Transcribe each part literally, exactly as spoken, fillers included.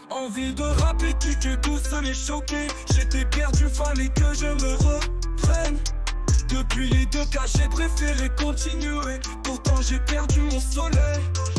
Envie de rapper, kicker, tous les choquer. J'étais perdu, fallait que je me reprenne. Depuis les deux cas, j'ai préféré continuer. Pourtant j'ai perdu mon soleil.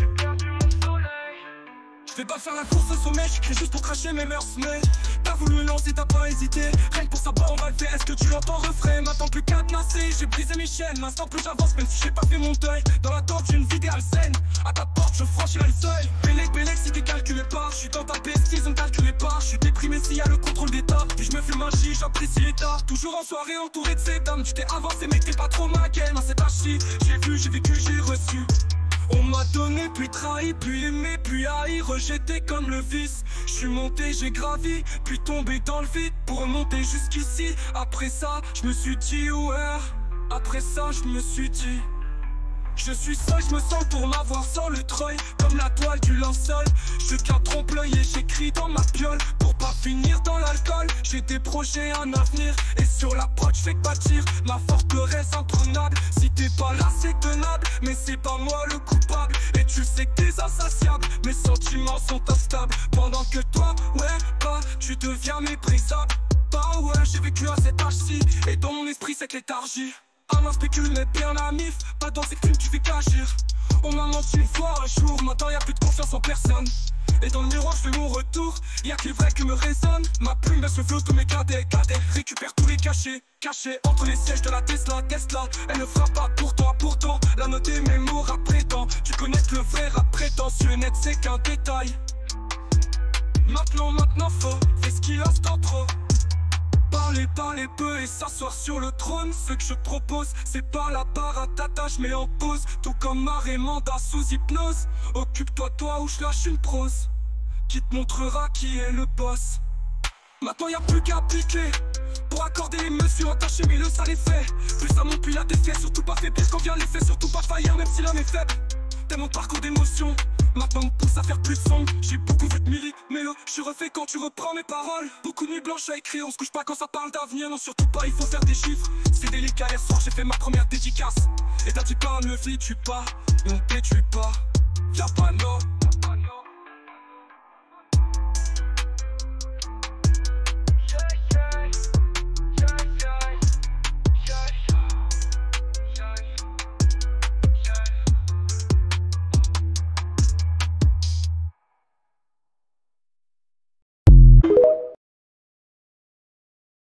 Je vais pas faire la course au sommet, j'écris juste pour cracher mes mœurs. Mais t'as voulu lancer, t'as pas hésité. Rien que pour savoir on va le faire, est-ce que tu l'entends refrain? Maintenant plus cadenassé, j'ai brisé mes chaînes. L'instant plus j'avance, même si j'ai pas fait mon deuil. Dans l'attente d'une vie idéale saine, à ta porte je franchirai le seuil. Bélec, Bélec si t'es calculé pas, je suis dans ta pesquise, ne calculez pas. Je suis déprimé s'il y a le contrôle d'état. Puis je me fume un chi, j'apprécie l'état. Toujours en soirée entouré de ces dames. Tu t'es avancé mais t'es pas trop ma gaine. C'est archi, j'ai vu, j'ai vécu, j'ai reçu. On m'a donné, puis trahi, puis aimé, puis haï, rejeté comme le vice. J'suis monté, j'ai gravi, puis tombé dans le vide pour remonter jusqu'ici. Après ça, je me suis dit ouais. Après ça, je me suis dit je suis seul, je me sens pour m'avoir sans le treuil. Comme la toile du linceul, je tiens trompe-l'œil et j'écris dans ma piole. Pour pas finir dans l'alcool, j'ai des projets, un avenir. Et sur la prod, j'fais que bâtir ma forteresse imprenable. Si t'es pas là, c'est tenable, mais c'est pas moi le coupable. Et tu sais que t'es insatiable, mes sentiments sont instables. Pendant que toi, ouais, pas, tu deviens méprisable. Bah ouais, j'ai vécu à cet âge-ci, et dans mon esprit cette léthargie. Un main spécule mais bien la mif, pas dans ces films tu fais qu'agir. On m'a menti une fois un jour, maintenant y'a plus de confiance en personne. Et dans le miroir je fais mon retour, y'a que les vrais qui me résonnent. Ma plume elle se flotte tous mes cadets, cadets. Récupère tous les cachets, cachés entre les sièges de la Tesla, Tesla. Elle ne fera pas pour toi, pourtant la note est mes mots rap prétend. Tu connais que le vrai rap prétentieux net c'est qu'un détail. Maintenant, maintenant faut, fais ce qu'il reste en trop. Parler, parler peu et s'asseoir sur le trône. Ce que je propose, c'est pas la baratata, je mets en pause. Tout comme Marie Manda sous hypnose. Occupe-toi toi ou je lâche une prose qui te montrera qui est le boss. Maintenant y'a plus qu'à appliquer pour accorder les mesures entachées, mais le sale est fait. Plus ça monte, plus la défaite, surtout pas faible. Quand vient l'effet, surtout pas faillir, même si l'homme est faible. T'es mon parcours d'émotion, maintenant me pousse à faire plus de son. J'ai beaucoup vu de milli, mais oh, je suis refait quand tu reprends mes paroles. Beaucoup de nuits blanches à écrire, on se couche pas quand ça parle d'avenir. Non surtout pas, il faut faire des chiffres. C'est délicat, hier soir j'ai fait ma première dédicace. Et t'as dit pas, ne flic, tu pas, on t'étue pas. Y'a pas non.